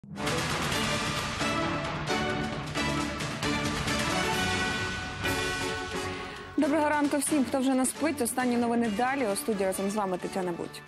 Доброго ранку всім, хто вже не спить. Останні новини далі. У студії разом з вами Тетяна Будь.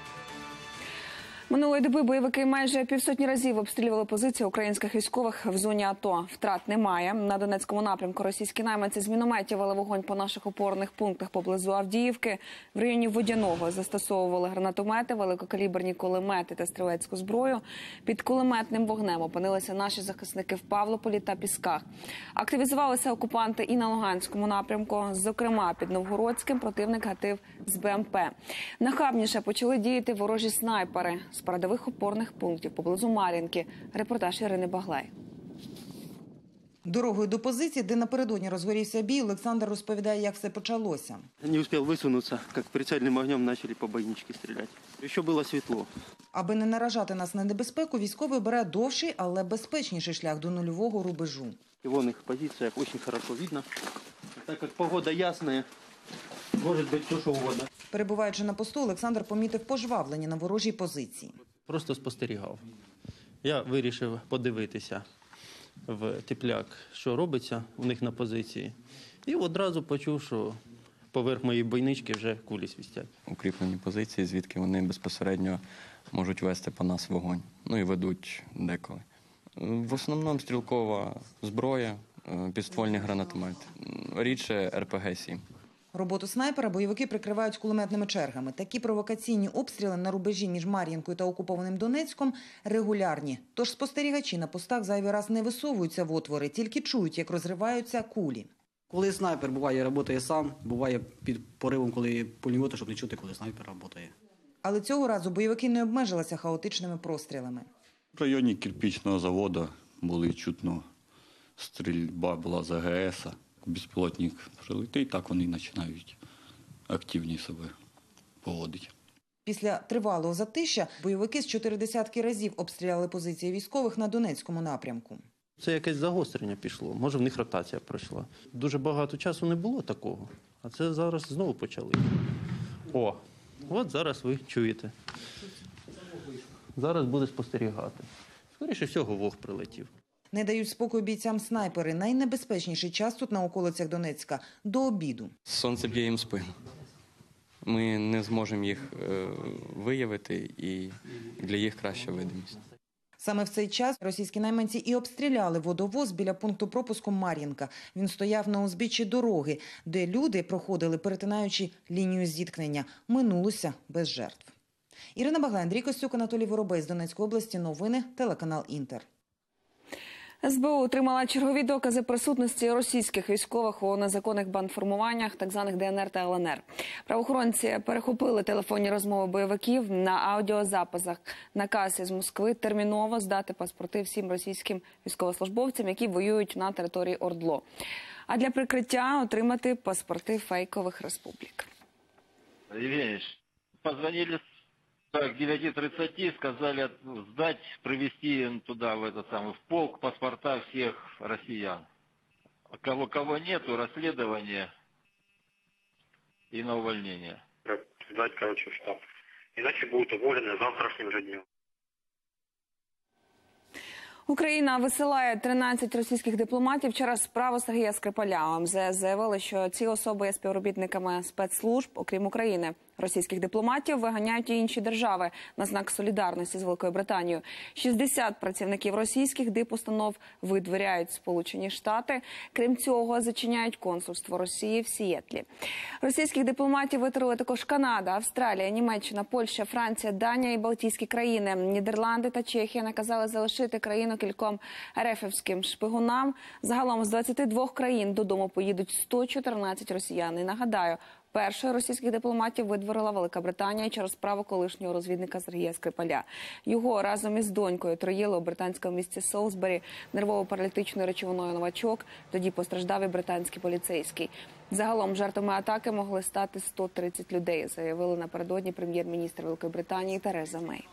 Минулої доби бойовики майже півсотні разів обстрілювали позиції українських військових в зоні АТО. Втрат немає. На Донецькому напрямку російські найманці з мінометів вели вогонь по наших опорних пунктах поблизу Авдіївки. В районі Водяного застосовували гранатомети, великокаліберні кулемети та стрілецьку зброю. Під кулеметним вогнем опинилися наші захисники в Павлополі та Пісках. Активізувалися окупанти і на Луганському напрямку. Зокрема, під Новгородським противник гатив з БМП. Нахабніше почали діяти ворожі снайпери з передових опорних пунктів поблизу Мар'їнки. Репортаж Ірини Баглай. Дорогою до позиції, де напередодні розгорівся бій, Олександр розповідає, як все почалося. Не встиг висунутися, як прицільним огнем почали по бойничці стріляти. Ще було світло. Аби не наражати нас на небезпеку, військовий бере довший, але безпечніший шлях до нульового рубежу. І вон їх позиціях дуже добре видно. Так як погода ясна, може бути все, що угодно. Перебуваючи на посту, Олександр помітив пожвавлення на ворожій позиції. Просто спостерігав. Я вирішив подивитися в тепляк, що робиться у них на позиції. І одразу почув, що поверх моєї бойнички вже кулі свистять. Укріплені позиції, звідки вони безпосередньо можуть вести по нас вогонь. Ну і ведуть деколи. В основному стрілкова зброя, підствольні гранатомети. Рідше РПГ-7. Роботу снайпера бойовики прикривають кулеметними чергами. Такі провокаційні обстріли на рубежі між Мар'їнкою та окупованим Донецьком регулярні. Тож спостерігачі на постах зайвий раз не висовуються в отвори, тільки чують, як розриваються кулі. Коли снайпер буває, працює сам, буває під поривом, коли пулемета, щоб не чути, коли снайпер працює. Але цього разу бойовики не обмежилися хаотичними пострілами. В районі кирпичного заводу були чутно стрільба була з АГС. Безпілотник прилетить, так вони починають активні себе поводити. Після тривалого затища бойовики з 40 разів обстріляли позиції військових на Донецькому напрямку. Це якесь загострення пішло, може в них ротація пройшла. Дуже багато часу не було такого, а це зараз знову почали. О, от зараз ви чуєте. Зараз буде спостерігати. Скоріше всього, вог прилетів. Не дають спокою бійцям снайпери. Найнебезпечніший час тут на околицях Донецька – до обіду. Сонце б'є їм в спину. Ми не зможемо їх виявити, і для їх краща видимість. Саме в цей час російські найманці і обстріляли водовоз біля пункту пропуску Мар'їнка. Він стояв на узбіччі дороги, де люди проходили, перетинаючи лінію зіткнення. Минулося без жертв. Ірина Баглай, Андрій Костюк, Анатолій Воробей з Донецької області. Новини, телеканал «Інтер». СБУ отримала чергові докази присутності російських військових у незаконних бандформуваннях, так званих ДНР та ЛНР. Правоохоронці перехопили телефонні розмови бойовиків на аудіозаписах. Наказ із Москви терміново здати паспорти всім російським військовослужбовцям, які воюють на території ОРДЛО. А для прикриття отримати паспорти фейкових республік. Евгеньевич, позвонили к 9:30, сказали сдать, привезти туда, в полк, паспорта всех россиян. Кого нету, расследование и на увольнение. Сдать, в штаб. Иначе будут уволены завтрашним же днем. Україна висилає 13 російських дипломатів через справу Сергія Скрипаля. МЗС заявили, що ці особи є співробітниками спецслужб, окрім України. Російських дипломатів виганяють і інші держави на знак солідарності з Великою Британією. 60 працівників російських дипустанов видворяють Сполучені Штати. Крім цього, зачиняють консульство Росії в Сієтлі. Російських дипломатів витерли також Канада, Австралія, Німеччина, Польща, Франція, Данія і Балтійські країни. Нідерланди та Чехія наказали залишити країну кільком РФівським шпигунам. Загалом з 22 країн додому поїдуть 114 росіян. І нагадаю, першою російських дипломатів видворила Велика Британія через справу колишнього розвідника Сергія Скрипаля. Його разом із донькою троїли у британському місті Солсбері нервово-паралітичною речовиною «Новачок». Тоді постраждав і британський поліцейський. Загалом жертвами атаки могли стати 130 людей, заявили напередодні прем'єр-міністр Великої Британії Тереза Мей.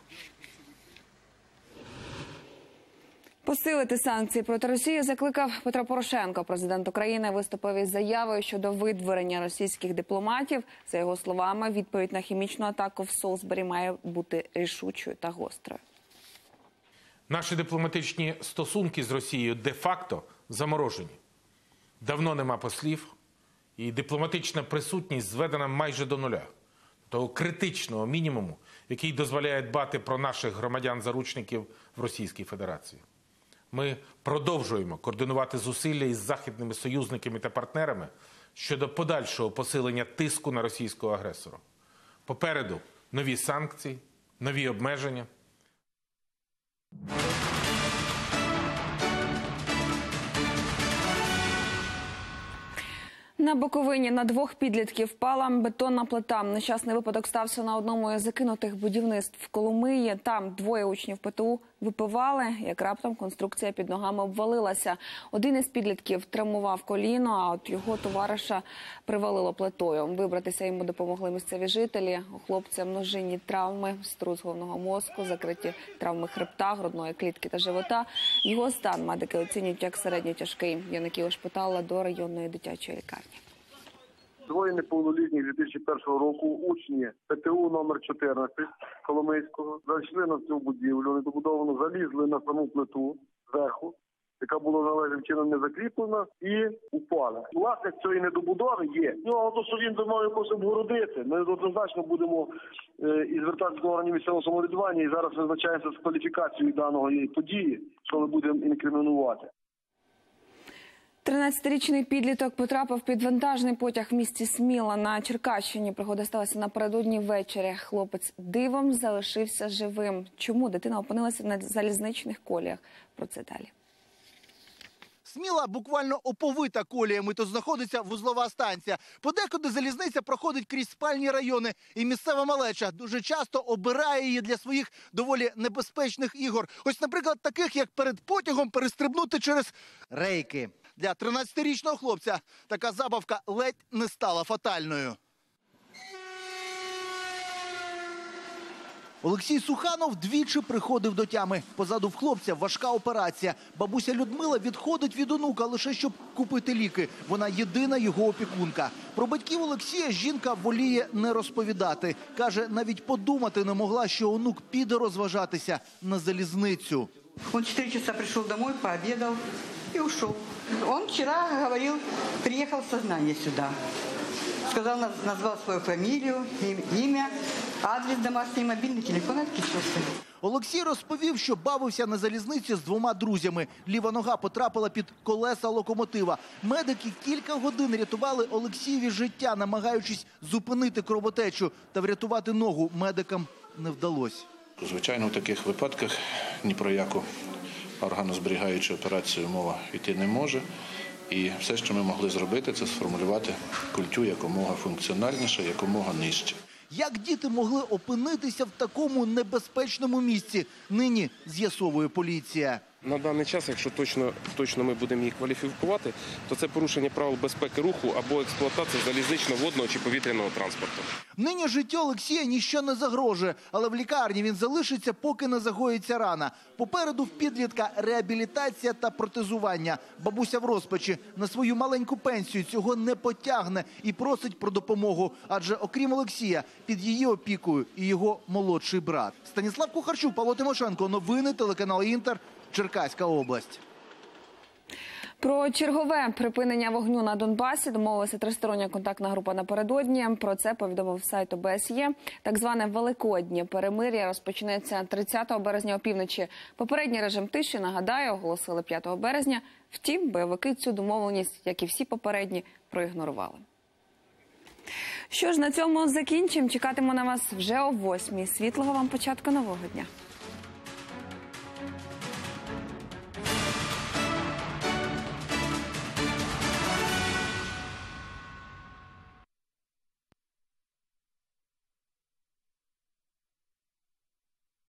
Посилити санкції проти Росії закликав Петро Порошенко. Президент України виступив із заявою щодо видворення російських дипломатів. За його словами, відповідь на хімічну атаку в Солсбері має бути рішучою та гострою. Наші дипломатичні стосунки з Росією де-факто заморожені. Давно нема послів, і дипломатична присутність зведена майже до нуля. Того критичного мінімуму, який дозволяє дбати про наших громадян-заручників в Російській Федерації. Ми продовжуємо координувати зусилля із західними союзниками та партнерами щодо подальшого посилення тиску на російського агресора. Попереду нові санкції, нові обмеження. На Буковині на 2 підлітків впала бетонна плита. Нещасний випадок стався на одному із закинутих будівництв в Коломиї. Там 2 учнів ПТУ випивали, як раптом конструкція під ногами обвалилася. Один із підлітків травмував коліно, а от його товариша привалило плитою. Вибратися йому допомогли місцеві жителі. У хлопця множинні травми, струс головного мозку, закриті травми хребта, грудної клітки та живота. Його стан медики оцінюють як середньо тяжкий. Юнаків ушпиталили до районної дитячої лікарні. 2 неповнолітніх 2001 року учні ПТУ номер 14 Коломийського зайшли на цю будівлю, недобудовану, залізли на саму плиту зверху, яка була належним чином не закріплена, і упали. Власник цієї недобудови є. То, що він мав якось обгородити, ми однозначно будемо і звертатися до органів місцевого самоврядування, і зараз визначаємося з кваліфікацією даної події, що ми будемо інкримінувати. 13-річний підліток потрапив під вантажний потяг в місті Сміла на Черкащині. Пригода сталася напередодні ввечері. Хлопець дивом залишився живим. Чому дитина опинилася на залізничних коліях? Про це далі. Сміла буквально оповита коліями, тут знаходиться вузлова станція. Подекуди залізниця проходить крізь спальні райони. І місцева малеча дуже часто обирає її для своїх доволі небезпечних ігор. Ось, наприклад, таких, як перед потягом перестрибнути через рейки. Для 13-річного хлопця така забавка ледь не стала фатальною. Олексій Суханов двічі приходив до тями. Позаду в хлопця важка операція. Бабуся Людмила відходить від онука лише щоб купити ліки. Вона єдина його опікунка. Про батьків Олексія жінка воліє не розповідати. Каже, навіть подумати не могла, що онук піде розважатися на залізницю. Он 4 часа пришел домой, пообедал и ушел. Он вчера говорил, приехал в сознание сюда. Сказал, назвал свою фамилию, имя, адрес домашній, мобільний телефон, відключився. Олексій розповів, що бавився на залізниці з 2 друзями. Ліва нога потрапила під колеса локомотива. Медики кілька годин рятували Олексієві життя, намагаючись зупинити кровотечу. Та врятувати ногу медикам не вдалося. Звичайно, в таких випадках ні про яку органозберігаючу операцію мова йти не може. І все, що ми могли зробити, це сформулювати культю якомога функціональніше, якомога нижче. Як діти могли опинитися в такому небезпечному місці, нині з'ясовує поліція. На даний час, якщо точно ми будемо її кваліфікувати, то це порушення правил безпеки руху або експлуатація залізничного, водного чи повітряного транспорту. Нині життю Олексія ніщо не загрожує, але в лікарні він залишиться, поки не загоїться рана. Попереду в підлітка реабілітація та протезування. Бабуся в розпачі. На свою маленьку пенсію цього не потягне і просить про допомогу. Адже окрім Олексія, під її опікою і його молодший брат. Станіслав Кухарчук, Павло Тимошенко. Новини, телеканал «Інтер», Черкаська область. Про чергове припинення вогню на Донбасі домовилася тристороння контактна група напередодні. Про це повідомив сайт ОБСЄ. Так зване Великоднє перемир'я розпочнеться 30 березня опівночі. Попередній режим тиші, нагадаю, оголосили 5 березня. Втім, бойовики цю домовленість, як і всі попередні, проігнорували. Що ж, на цьому закінчимо. Чекатиму на вас вже о 8:00. Світлого вам початку нового дня.